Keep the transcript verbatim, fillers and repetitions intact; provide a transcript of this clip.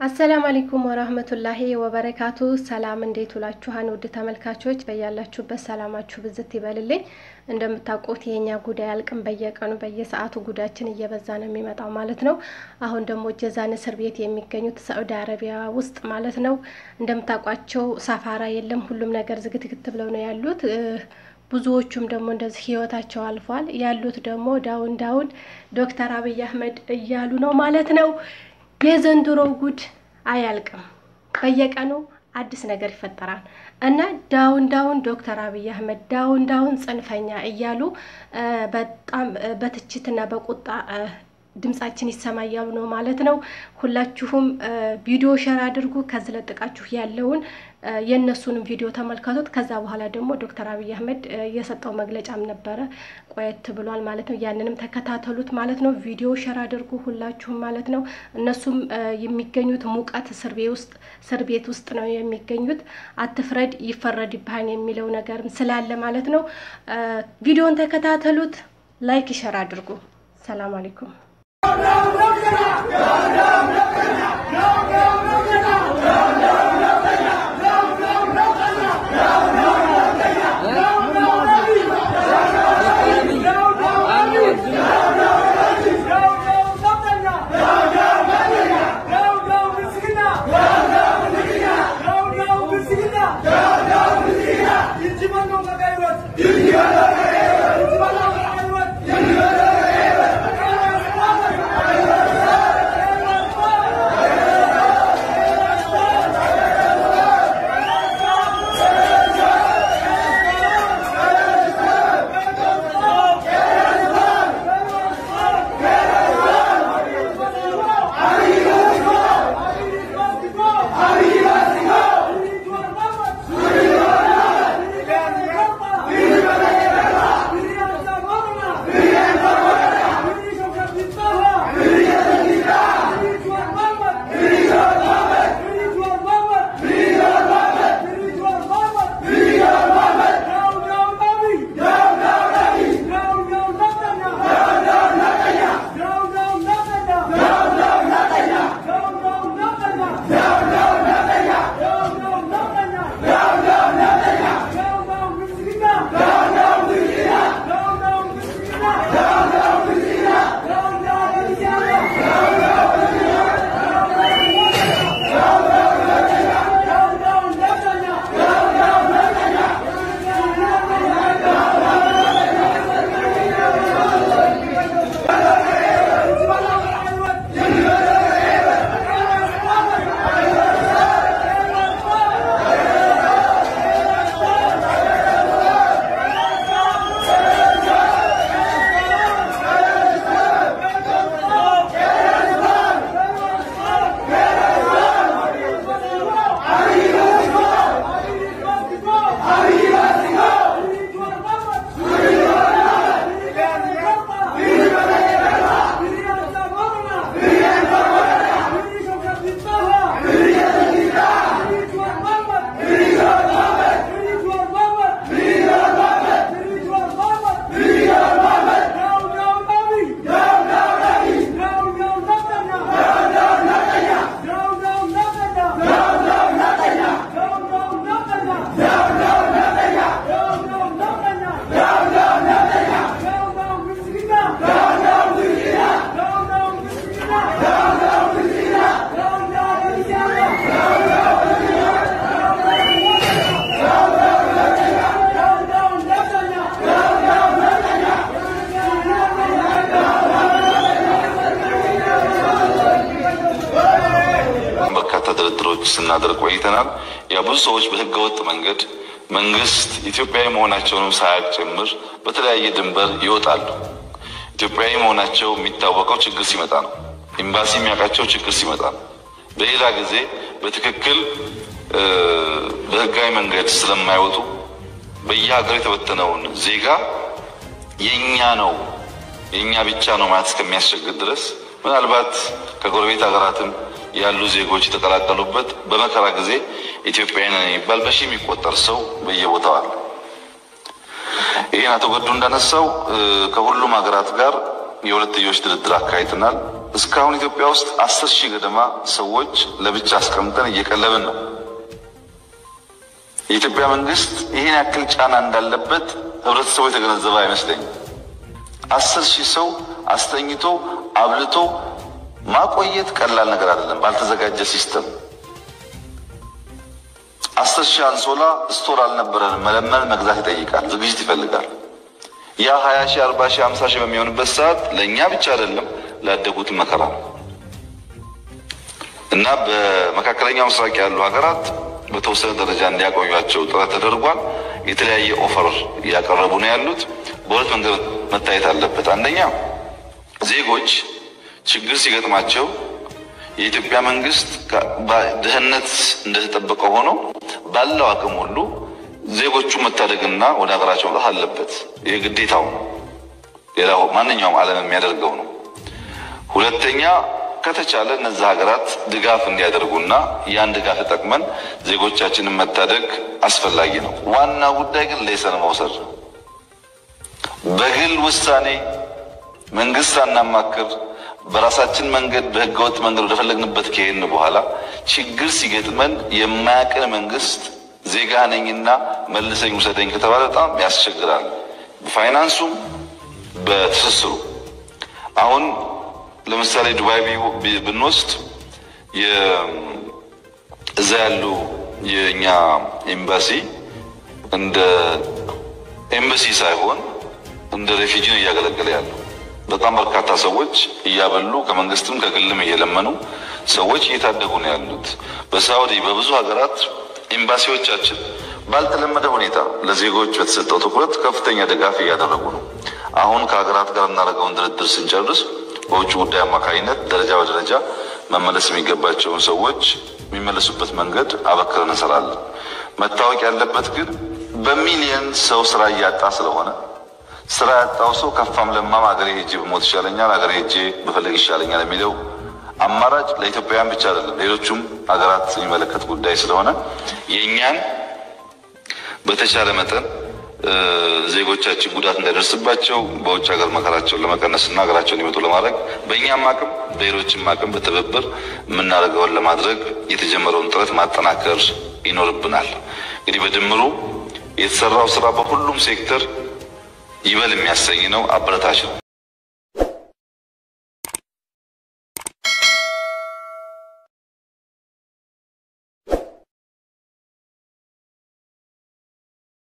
السلام عليكم ورحمة الله وبركاته. سلام እንዴት ውላችኋን ውድ ተመልካቾች በያላችሁበት ሰላማችሁ ብዝት ይበልልኝ። እንደምታውቁት የኛ ጉዳይ አልቅም በየቀኑ በየሰዓቱ ጉዳችን እየበዛ ነው የሚመጣው ማለት ነው። አሁን ደግሞ ጀዛን እስር ቤት የሚገኙት ሳዑዲ አረቢያ ውስጥ ማለት ነው እንደምታውቋቸው ሳፋራ የለም ሁሉም ነገር ዝግትግት ብለው ነው ያሉት። ብዙዎቹም ደግሞ እንደዚህ ህይወታቸው አልፏል ያሉት ደግሞ ዳውን ዳውን ዶክተር አብይ አህመድ እያሉ ነው ማለት ነው። የዘንድሮ ጉድ አያልቅም በየቀኑ አዲስ ነገር ይፈጠራል እና ዳውን ዳውን ዶክተር አብይ አህመድ ዳውን ዳውን ጽንፈኛ እያሉ በጣም በትችትና በቁጣ ድምጻችን ይሰማያሉ ነው ማለት ነው። ሁላችሁም ቪዲዮ ሼር አድርጉ ከዝለጥቃችሁ ያለውን የነሱን ቪዲዮ ተመልከቱት። ከዛ በኋላ ደግሞ ዶክተር አብይ አህመድ የሰጠው መግለጫም ነበር ቆየት ብሏል ማለት ነው። ያንንም ተከታተሉት ማለት ነው። ቪዲዮ ሼር አድርጉ ሁላችሁም ማለት ነው። እነሱም የሚገኙት ሙቀት እስር ቤት ውስጥ እስር ቤት ውስጥ ነው የሚገኙት። አትፍረድ ይፈረድብሃል የሚለው ነገር ስላለ ማለት ነው። ቪዲዮን ተከታተሉት ላይክ ሼር አድርጉ። ሰላም አለይኩም ስናደርግ ቆይተናል። ያ ብዙ ሰዎች በህገወጥ መንገድ መንግስት ኢትዮጵያዊ መሆናቸውን ሳያቅ ጭምር በተለያየ ድንበር ይወጣሉ። ኢትዮጵያዊ መሆናቸው የሚታወቀው ችግር ሲመጣ ነው። ኤምባሲ የሚያውቃቸው ችግር ሲመጣ ነው። በሌላ ጊዜ በትክክል በህጋዊ መንገድ ስለማይወጡ በየሀገሩ የተበተነውን ዜጋ የኛ ነው የኛ ብቻ ነው ማለት እስከሚያስቸግር ድረስ ምናልባት ከጎረቤት ሀገራትም ያሉ ዜጎች ተቀላቀሉበት በመከራ ጊዜ ኢትዮጵያውያን የሚባል በሺ የሚቆጠር ሰው በየቦታው አለ። ይሄን አቶ ገዱ እንዳነሳው ከሁሉም ሀገራት ጋር የሁለትዮሽ ድርድር አካሂደናል። እስካሁን ኢትዮጵያ ውስጥ አስር ሺህ ገደማ ሰዎች ለብቻ አስቀምጠን እየቀለብን ነው። የኢትዮጵያ መንግስት ይሄን ያክል ጫና እንዳለበት ህብረተሰቡ የተገነዘበ አይመስለኝም። አስር ሺህ ሰው አስተኝቶ አብልቶ ማቆየት ቀላል ነገር አይደለም። ባልተዘጋጀ ሲስተም አስር ሺህ አንሶላ ስቶር አልነበረንም። መለመን መግዛት ይጠይቃል፣ ዝግጅት ይፈልጋል። ያ ሀያ ሺህ አርባ ሺህ ሃምሳ ሺህ በሚሆንበት ሰዓት ለእኛ ብቻ አይደለም ላደጉት መከራ ነው እና በመካከለኛው ምስራቅ ያሉ ሀገራት በተወሰነ ደረጃ እንዲያቆዩአቸው ጥረት ተደርጓል። የተለያየ ኦፈር እያቀረቡ ነው ያሉት። በሁለት መንገድ መታየት አለበት። አንደኛ ዜጎች ችግር ሲገጥማቸው የኢትዮጵያ መንግስት ድህነት እንደተጠበቀ ሆኖ ባለው አቅም ሁሉ ዜጎቹ መታደግና ወደ ሀገራቸው መጣት አለበት። ይህ ግዴታው ነው። ሌላው ማንኛውም ዓለም የሚያደርገው ነው። ሁለተኛ ከተቻለ እነዚህ ሀገራት ድጋፍ እንዲያደርጉና ያን ድጋፍ ተጠቅመን ዜጎቻችንን መታደግ አስፈላጊ ነው። ዋና ጉዳይ ግን ሌሰን መውሰድ። በግል ውሳኔ መንግስት አናማክር በራሳችን መንገድ በህገወጥ መንገድ ወደፈለግንበት ከሄድን በኋላ ችግር ሲገጥመን የማያቀን መንግስት ዜጋ ነኝና መልሰኝ ውሰደኝ ከተባለ በጣም ያስቸግራል። በፋይናንሱም በትስስሩ አሁን ለምሳሌ ዱባይ ብንወስድ የዛ ያሉ የኛ ኤምባሲ እንደ ኤምባሲ ሳይሆን እንደ ሬፊጂ ነው እያገለገለ ያለው። በጣም በርካታ ሰዎች እያበሉ ከመንግስትም ከግልም እየለመኑ ሰዎች እየታደጉ ነው ያሉት። በሳውዲ በብዙ ሀገራት ኤምባሲዎቻችን ባልተለመደ ሁኔታ ለዜጎች በተሰጠው ትኩረት ከፍተኛ ድጋፍ እያደረጉ ነው። አሁን ከሀገራት ጋር እናደርገውን ድርድር ስንጨርስ በውጭ ጉዳይ አማካኝነት ደረጃ በደረጃ መመለስ የሚገባቸውን ሰዎች የሚመለሱበት መንገድ አበክረን እንሰራለን። መታወቅ ያለበት ግን በሚሊየን ሰው ስራ እያጣ ስለሆነ ስራ ያጣው ሰው ከፋም ለማም አገሬ ሄጄ በሞት ይሻለኛል፣ አገሬ ሄጄ በፈለግ ይሻለኛል የሚለው አማራጭ ለኢትዮጵያውያን ብቻ አይደለም ሌሎችም ሀገራት የሚመለከት ጉዳይ ስለሆነ የኛን በተቻለ መጠን ዜጎቻችን ጉዳት እንዳይደርስባቸው በውጭ ሀገር መከራቸውን ለመቀነስና ሀገራቸውን ይመጡ ለማድረግ በእኛም አቅም በሌሎችም አቅም በትብብር የምናደርገውን ለማድረግ የተጀመረውን ጥረት ማጠናከር ይኖርብናል። እንግዲህ በድምሩ የተሰራው ስራ በሁሉም ሴክተር ይበል የሚያሰኝ ነው፣ አበረታች ነው።